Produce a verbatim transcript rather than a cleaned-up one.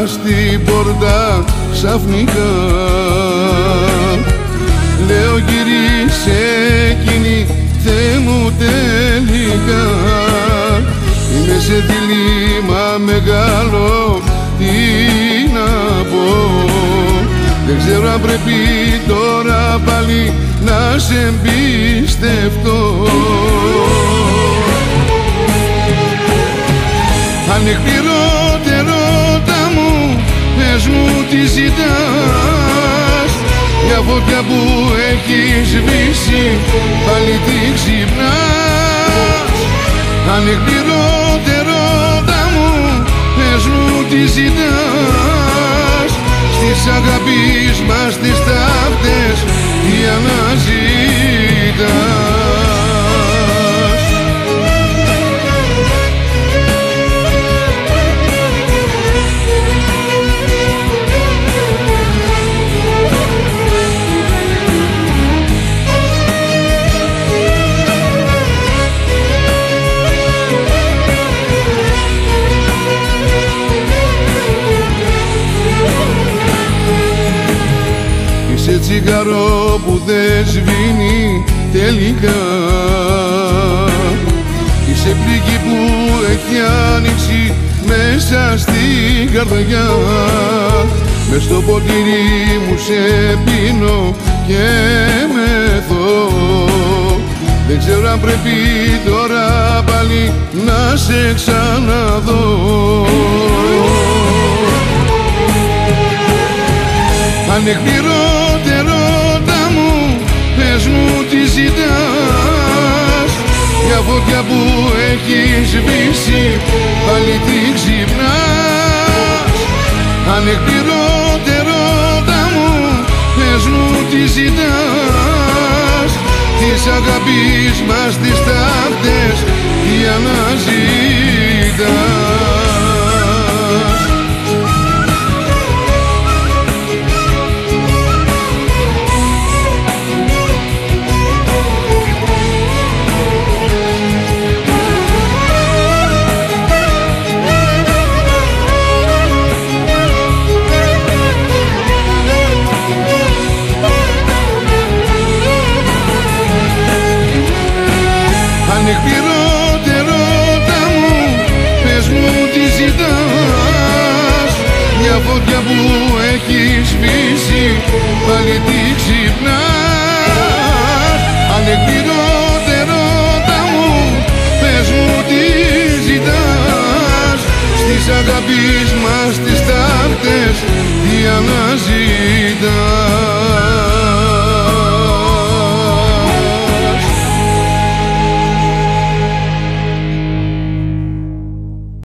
στην πόρτα ξαφνικά. Λέω γυρίσε εκείνη, Θεέ μου τελικά. Είμαι σε δίλημμα μεγάλο, τι να πω. Δεν ξέρω αν πρέπει τώρα πάλι να σε εμπιστευτώ. Ανεκπληρώτερο τα μου, πες μου τι ζητάς. Μια φωτιά που έχει σβήσει, πάλι τι ξυπνάς. Ανεκπληρώτερο τα μου, πες μου τι ζητάς. Στις αγάπης μας τις ταύτες τι αναζητάς. Είσαι τσιγάρο που δεν σβήνει τελικά. Είσαι πληγή που έχει άνοιξει μέσα στην καρδιά. Μες στο ποτήρι μου σε πίνω και μεθώ. Δεν ξέρω αν πρέπει τώρα πάλι να σε ξαναδώ. Ανεκπληρώτερο τα μου, πες μου τι ζητάς. Μια φωτιά που έχει σβήσει, πάλι τι ξυπνάς. Ανεκπληρώτερο τα μου, πες μου τι ζητάς. Της αγάπης μας τις ταύτες τι αναζητάς. Ανεκπληρώτερο τα μου, πες μου τι ζητάς. Μια φωτιά που έχει σβήσει, πάλι τι ξυπνάς. Ανεκπληρώτερο τα μου, πες μου τι ζητάς. Στις αγάπης μας τις ταύτες τι αναζητάς.